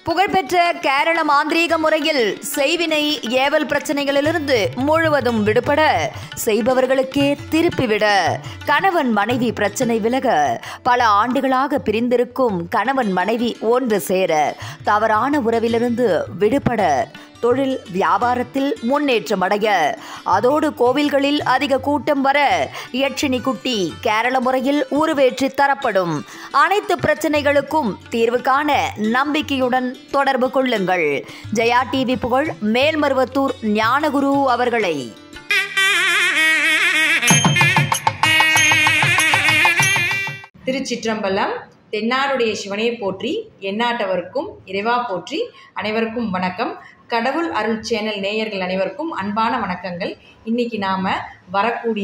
புகழ்பெற்ற கேரள மாந்திரீக முறையில் செய்வினை ஏவல் பிரச்சனைகளிலிருந்து முழுவதும் விடுபட, செய்பவர்களுக்கே திருப்பிவிட, கணவன் மனைவி பிரச்சனை விலக, பல ஆண்டுகளாக பிரிந்திருக்கும் கணவன் மனைவி ஒன்று சேர, தவறான உறவிலிருந்து விடுபட, தொழில் வியாபாரத்தில் முன்னேற்றம் அடைய, அதோடு கோவில்களில் அதிக கூட்டம் வர யட்சினி குட்டி கேரள முறையில் உருவேற்றி தரப்படும். அனைத்து பிரச்சனைகளுக்கும் தீர்வு காண நம்பிக்கையுடன் தொடர்பு கொள்ளுங்கள். ஜெயா டிவி புகழ் மேல்மருவத்தூர் ஞானகுரு அவர்களை. திருச்சிற்றம்பலம். தென்னாருடைய சிவனையை போற்றி, எந்நாட்டவருக்கும் இறைவா போற்றி. அனைவருக்கும் வணக்கம். கடவுள் அருள் சேனல் நேயர்கள் அனைவருக்கும் அன்பான வணக்கங்கள். இன்றைக்கி நாம் வரக்கூடிய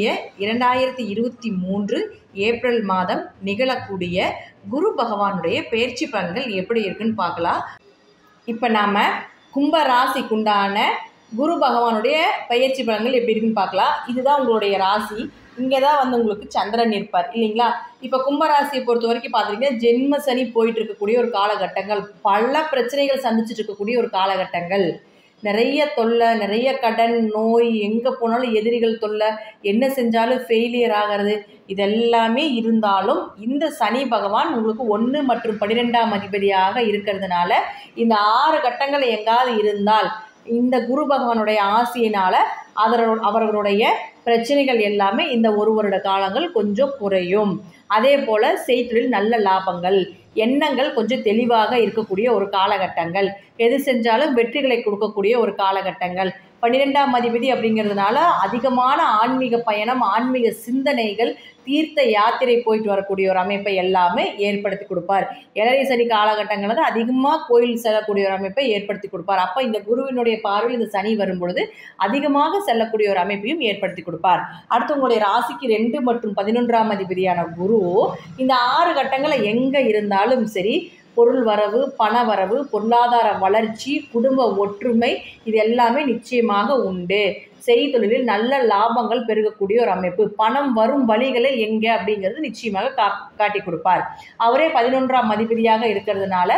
2023 ஏப்ரல் மாதம் நிகழக்கூடிய குரு பகவானுடைய பெயர்ச்சி பலன்கள் எப்படி இருக்குன்னு பார்க்கலாம். இப்போ நாம் கும்ப ராசிக்குண்டான குரு பகவானுடைய பெயர்ச்சி பலன்கள் எப்படி இருக்குன்னு பார்க்கலாம். இதுதான் உங்களுடைய ராசி. இங்கே தான் உங்களுக்கு சந்திரன் இருப்பார் இல்லைங்களா. இப்போ கும்பராசியை பொறுத்த வரைக்கும் பார்த்துட்டிங்கன்னா ஜென்ம சனி போயிட்டு இருக்கக்கூடிய ஒரு காலகட்டங்கள், பல பிரச்சனைகள் சந்திச்சுட்டு இருக்கக்கூடிய ஒரு காலகட்டங்கள், நிறைய தொல்லை, நிறைய கடன், நோய், எங்கே போனாலும் எதிரிகள் தொல்லை, என்ன செஞ்சாலும் ஃபெயிலியர் ஆகிறது, இதெல்லாமே இருந்தாலும் இந்த சனி பகவான் உங்களுக்கு 1 மற்றும் 12ஆம் அதிபதியாக இருக்கிறதுனால இந்த 6 கட்டங்கள் எங்காவது இருந்தால் இந்த குரு பகவானுடைய ஆசையினால் அவர்களுடைய பிரச்சனைகள் எல்லாமே இந்த 1 வருட காலங்கள் கொஞ்சம் குறையும். அதே போல் செய்தொழில் நல்ல லாபங்கள், எண்ணங்கள் கொஞ்சம் தெளிவாக இருக்கக்கூடிய ஒரு காலகட்டங்கள், எது செஞ்சாலும் வெற்றிகளை கொடுக்கக்கூடிய ஒரு காலகட்டங்கள். 12ஆம் அதிபதி அப்படிங்கிறதுனால அதிகமான ஆன்மீக பயணம், ஆன்மீக சிந்தனைகள், தீர்த்த யாத்திரை போயிட்டு வரக்கூடிய ஒரு அமைப்பை எல்லாமே ஏற்படுத்தி கொடுப்பார். ஏழரை சனி காலகட்டங்களில் அதிகமாக கோயில் செல்லக்கூடிய ஒரு அமைப்பை ஏற்படுத்தி கொடுப்பார். அப்போ இந்த குருவினுடைய பார்வையில் இந்த சனி வரும்பொழுது அதிகமாக செல்லக்கூடிய ஒரு அமைப்பையும் ஏற்படுத்தி கொடுப்பார். அடுத்து உங்களுடைய ராசிக்கு 2 மற்றும் 11ஆம் அதிபதியான குரு இந்த 6 கட்டங்களை எங்கே இருந்தாலும் சரி, பொருள் வரவு, பண வரவு, பொருளாதார வளர்ச்சி, குடும்ப ஒற்றுமை, இது எல்லாமே நிச்சயமாக உண்டு. செய்தொழிலில் நல்ல லாபங்கள் பெருகக்கூடிய ஒரு அமைப்பு, பணம் வரும் வழிகளை எங்கே அப்படிங்கிறது நிச்சயமாக காட்டி கொடுப்பார். அவரே 11ஆம் அதிபதியாக இருக்கிறதுனால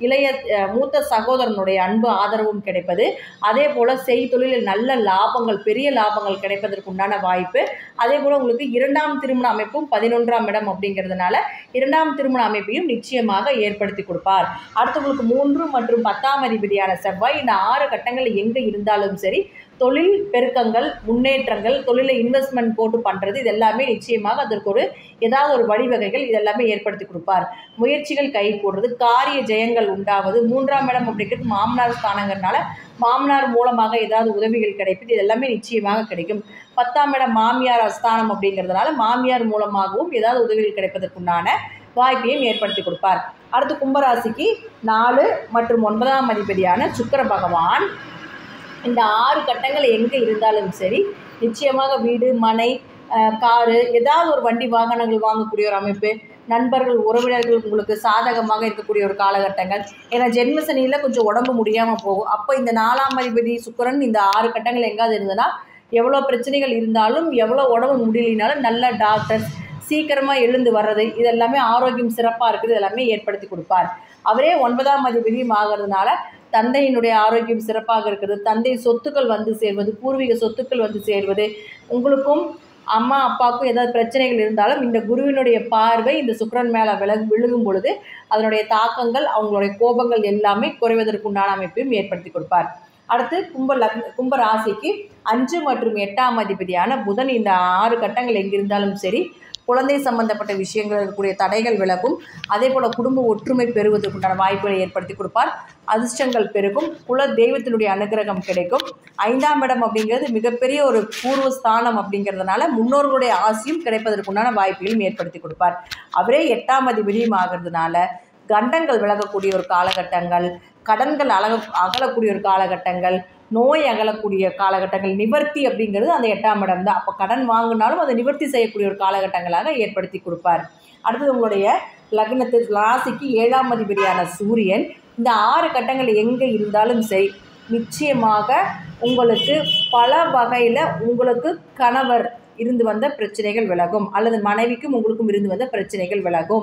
மூத்த சகோதரனுடைய அன்பு ஆதரவும் கிடைப்பது, அதே போல் செய்தொழிலில் நல்ல லாபங்கள், பெரிய லாபங்கள் கிடைப்பதற்குண்டான வாய்ப்பு. அதே போல் உங்களுக்கு 2ஆம் திருமண அமைப்பும் 11ஆம் இடம் அப்படிங்கிறதுனால 2ஆம் திருமண அமைப்பையும் நிச்சயமாக ஏற்படுத்தி கொடுப்பார். அடுத்து உங்களுக்கு 3 மற்றும் 10ஆம் அதிபதியான செவ்வாய் இந்த 6 கட்டங்கள் எங்கே இருந்தாலும் சரி, தொழில் பெருக்கங்கள், முன்னேற்றங்கள், தொழிலை இன்வெஸ்ட்மெண்ட் போட்டு பண்ணுறது, இது எல்லாமே நிச்சயமாக அதற்கு ஏதாவது ஒரு வழிவகைகள் இதெல்லாமே ஏற்படுத்தி கொடுப்பார். முயற்சிகள் கை கூடுறது, காரிய ஜெயங்கள் உண்டாவது. 3ஆம் இடம் அப்படிங்கிறது மாமனார் ஸ்தானங்கிறதுனால மாமனார் மூலமாக ஏதாவது உதவிகள் கிடைப்பது, இது எல்லாமே நிச்சயமாக கிடைக்கும். 10ஆம் இடம் மாமியார் ஸ்தானம் அப்படிங்கிறதுனால மாமியார் மூலமாகவும் ஏதாவது உதவிகள் கிடைப்பதற்குண்டான வாய்ப்பையும் ஏற்படுத்தி கொடுப்பார். அடுத்து கும்பராசிக்கு 4 மற்றும் 9ஆம் அதிபதியான சுக்கிர பகவான் இந்த 6 கட்டங்கள் எங்கே இருந்தாலும் சரி, நிச்சயமாக வீடு, மனை, காரு, ஏதாவது ஒரு வண்டி வாகனங்கள் வாங்கக்கூடிய ஒரு அமைப்பு, நண்பர்கள், உறவினர்கள் உங்களுக்கு சாதகமாக இருக்கக்கூடிய ஒரு காலகட்டங்கள். ஏன்னா ஜென்மசனியில் கொஞ்சம் உடம்பு முடியாமல் போகும். அப்போ இந்த 4ஆம் அதிபதி சுக்கிரன் இந்த 6 கட்டங்கள் எங்காவது இருந்ததுன்னா, எவ்வளோ பிரச்சனைகள் இருந்தாலும், எவ்வளோ உடம்பு முடியலினாலும் நல்ல டாக்டர்ஸ், சீக்கிரமாக எழுந்து வர்றது, இதெல்லாமே ஆரோக்கியம் சிறப்பாக இருக்குது, இதெல்லாமே ஏற்படுத்தி கொடுப்பார். அவரே 9ஆம் அதிபதியும் ஆகிறதுனால தந்தையினுடைய ஆரோக்கியம் சிறப்பாக இருக்கிறது, தந்தை சொத்துக்கள் வந்து சேர்வது, பூர்வீக சொத்துக்கள் வந்து சேர்வது, உங்களுக்கும் அம்மா அப்பாவுக்கும் ஏதாவது பிரச்சனைகள் இருந்தாலும் இந்த குருவினுடைய பார்வை இந்த சுக்கிரன் மேலே விழுகும் பொழுது அதனுடைய தாக்கங்கள், அவங்களுடைய கோபங்கள் எல்லாமே குறைவதற்குண்டான அமைப்பையும் ஏற்படுத்தி கொடுப்பார். அடுத்து கும்ப ராசிக்கு 5 மற்றும் 8ஆம் அதிபதியான புதன் இந்த 6 கட்டங்கள் எங்கிருந்தாலும் சரி, குழந்தை சம்பந்தப்பட்ட விஷயங்கள் இருக்கக்கூடிய தடைகள் விலகும். அதே போல் குடும்ப ஒற்றுமை பெறுவதற்குண்டான வாய்ப்புகளை ஏற்படுத்தி கொடுப்பார். அதிர்ஷ்டங்கள் பெருகும், குல தெய்வத்தினுடைய அனுகிரகம் கிடைக்கும். 5ஆம் இடம் அப்படிங்கிறது மிகப்பெரிய ஒரு பூர்வ ஸ்தானம் அப்படிங்கிறதுனால முன்னோர்களுடைய ஆசையும் கிடைப்பதற்குண்டான வாய்ப்புகளையும் ஏற்படுத்தி கொடுப்பார். அவரே 8ஆம் அதிபதியும் ஆகிறதுனால கண்டங்கள் விலகக்கூடிய ஒரு காலகட்டங்கள், கடன்கள் அகலக்கூடிய ஒரு காலகட்டங்கள், நோய் அகலக்கூடிய காலகட்டங்கள், நிவர்த்தி அப்படிங்கிறது அந்த 8ஆம் இடம் தான். அப்போ கடன் வாங்கினாலும் அதை நிவர்த்தி செய்யக்கூடிய ஒரு காலகட்டங்களாக ஏற்படுத்தி கொடுப்பார். அடுத்தது உங்களுடைய லக்னத்தில் ராசிக்கு 7ஆம் அதிபதியான சூரியன் இந்த 6 கட்டங்கள் எங்கே இருந்தாலும் சரி, நிச்சயமாக உங்களுக்கு பல வகையில் உங்களுக்கு கணவர் இருந்து வந்த பிரச்சனைகள் விலகும், அல்லது மனைவிக்கும் உங்களுக்கும் இருந்து வந்த பிரச்சனைகள் விலகும்.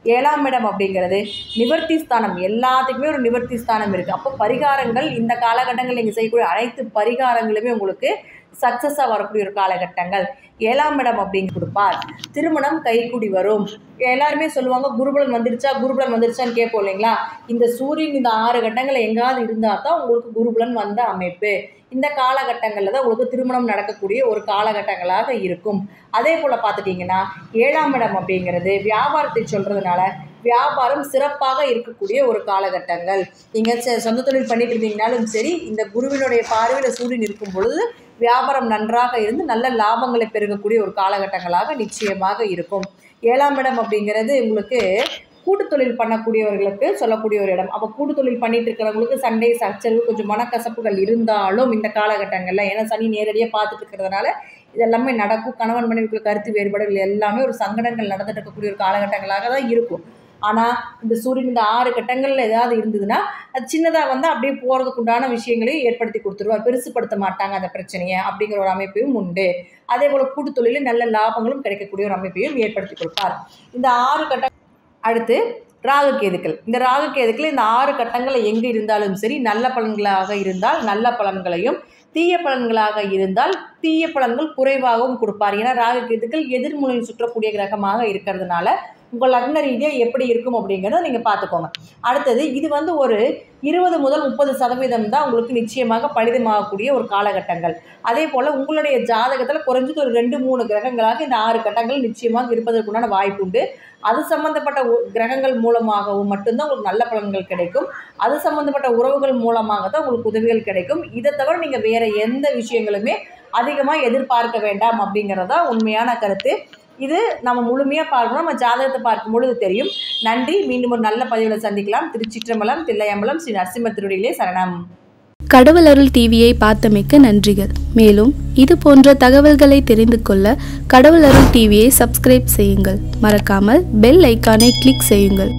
7ஆம் இடம் அப்படிங்கிறது நிவர்த்தி ஸ்தானம். எல்லாத்துக்குமே ஒரு நிவர்த்தி ஸ்தானம் இருக்குது. அப்போ பரிகாரங்கள் இந்த காலகட்டங்கள் நீங்கள் செய்யக்கூடிய அனைத்து பரிகாரங்களுமே உங்களுக்கு சக்ஸஸாக வரக்கூடிய ஒரு காலகட்டங்கள். 7ஆம் இடம் அப்படிங்க கொடுப்பார். திருமணம் கைக்கூடி வரும். எல்லாருமே சொல்லுவாங்க குருபலன் வந்துருச்சான்னு கேட்போம் இல்லைங்களா? இந்த சூரியன் இந்த 6 கட்டங்கள் எங்காவது இருந்தால் தான் உங்களுக்கு குருபலன் வந்த அமைப்பு. இந்த காலகட்டங்களில் தான் உங்களுக்கு திருமணம் நடக்கக்கூடிய ஒரு காலகட்டங்களாக இருக்கும். அதே போல் பார்த்துட்டிங்கன்னா 7ஆம் இடம் அப்படிங்கிறது வியாபாரத்தை சொல்கிறதுனால வியாபாரம் சிறப்பாக இருக்கக்கூடிய ஒரு காலகட்டங்கள். நீங்கள் சொந்த தொழில் பண்ணிட்டு இருந்தீங்கனாலும் சரி, இந்த குருவினுடைய பார்வையில் சூரியன் இருக்கும் பொழுது வியாபாரம் நன்றாக இருந்து நல்ல லாபங்களை பெருகக்கூடிய ஒரு காலகட்டங்களாக நிச்சயமாக இருக்கும். 7ஆம் இடம் அப்படிங்கிறது உங்களுக்கு கூட்டு தொழில் பண்ணக்கூடியவர்களுக்கு சொல்லக்கூடிய ஒரு இடம். அப்போ கூட்டு தொழில் பண்ணிட்டு இருக்கிறவங்களுக்கு சண்டை சச்சரவு கொஞ்சம் மனக்கசப்புகள் இருந்தாலும் இந்த காலகட்டங்களில், ஏன்னா சனி நேரடியாக பார்த்துட்டு இருக்கிறதுனால இதெல்லாமே நடக்கும். கணவன் மனைவிக்குள்ள கருத்து வேறுபாடுகள் எல்லாமே ஒரு சங்கடங்கள் நடந்துட்டு இருக்கக்கூடிய ஒரு காலகட்டங்களாக தான் இருக்கும். ஆனால் இந்த சூரியன் இந்த 6 கட்டங்களில் ஏதாவது இருந்ததுன்னா அது சின்னதாக வந்து அப்படியே போகிறதுக்கு உண்டான விஷயங்களையும் ஏற்படுத்தி கொடுத்துருவார். பெருசுப்படுத்த மாட்டாங்க அந்த பிரச்சனையை அப்படிங்கிற ஒரு அமைப்பையும் உண்டு. அதே போல் கூட்டு தொழிலில் நல்ல லாபங்களும் கிடைக்கக்கூடிய ஒரு அமைப்பையும் ஏற்படுத்தி கொடுப்பார். இந்த 6 கட்டம். அடுத்து ராகுகேதுக்கள். இந்த ராகுகேதுக்கள் இந்த 6 கட்டங்களில் எங்கே இருந்தாலும் சரி, நல்ல பலன்களாக இருந்தால் நல்ல பலன்களையும், தீய பலன்களாக இருந்தால் தீய பலன்கள் குறைவாகவும் கொடுப்பார். ஏன்னா ராகுகேதுக்கள் எதிர்முனையில் சுற்றக்கூடிய கிரகமாக இருக்கிறதுனால உங்கள் லக்ன ரீதியாக எப்படி இருக்கும் அப்படிங்கிறத நீங்கள் பார்த்துக்கோங்க. அடுத்தது இது வந்து ஒரு 20 முதல் 30% தான் உங்களுக்கு நிச்சயமாக பலிதமாகக்கூடிய ஒரு காலகட்டங்கள். அதே போல் உங்களுடைய ஜாதகத்தில் குறைஞ்சது ஒரு 2-3 கிரகங்களாக இந்த 6 கட்டங்கள் நிச்சயமாக இருப்பதற்குண்டான வாய்ப்பு உண்டு. அது சம்மந்தப்பட்ட கிரகங்கள் மூலமாகவும் மட்டும்தான் உங்களுக்கு நல்ல பலன்கள் கிடைக்கும். அது சம்மந்தப்பட்ட உறவுகள் மூலமாக தான் உங்களுக்கு உதவிகள் கிடைக்கும். இதை தவிர நீங்கள் வேறு எந்த விஷயங்களுமே அதிகமாக எதிர்பார்க்க வேண்டாம் அப்படிங்கிறதா உண்மையான கருத்து. இது நம்ம முழுமையாக பார்க்கணும். நம்ம ஜாதகத்தை பார்க்கும் பொழுது தெரியும். நன்றி. மீண்டும் ஒரு நல்ல பதிவில் சந்திக்கலாம். திருச்சிற்றம்பலம், தில்லையம்பலம், ஸ்ரீ நரசிம்ம திருவடிகளே சரணம். கடவுள் அருள் டிவியை பார்த்தமைக்க நன்றிகள். மேலும் இது போன்ற தகவல்களை தெரிந்து கொள்ள கடவுள் அருள் டிவியை சப்ஸ்கிரைப் செய்யுங்கள். மறக்காமல் பெல் ஐக்கானை கிளிக் செய்யுங்கள்.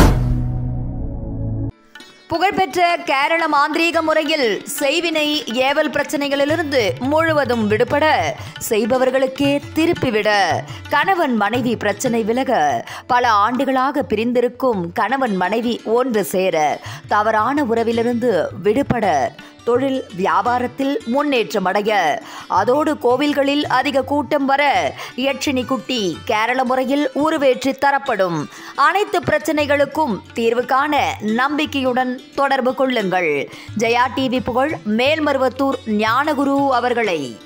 புகழ்பெற்ற கேரள மாந்திரீக முறையில் செய்வினை ஏவல் பிரச்சனைகளிலிருந்து முழுவதும் விடுபட, செய்பவர்களுக்கே திருப்பிவிட, கணவன் மனைவி பிரச்சனை விலக, பல ஆண்டுகளாக பிரிந்திருக்கும் கணவன் மனைவி ஒன்று சேர, தவறான உறவிலிருந்து விடுபட, தொழில் வியாபாரத்தில் முன்னேற்றம் அடைய, அதோடு கோவில்களில் அதிக கூட்டம் வர யட்சினி குட்டி கேரள முறையில் உருவேற்றி தரப்படும். அனைத்து பிரச்சனைகளுக்கும் தீர்வு காண நம்பிக்கையுடன் தொடர்பு கொள்ளுங்கள். ஜெயா டிவி புகழ் மேல்மருவத்தூர் ஞானகுரு அவர்களை.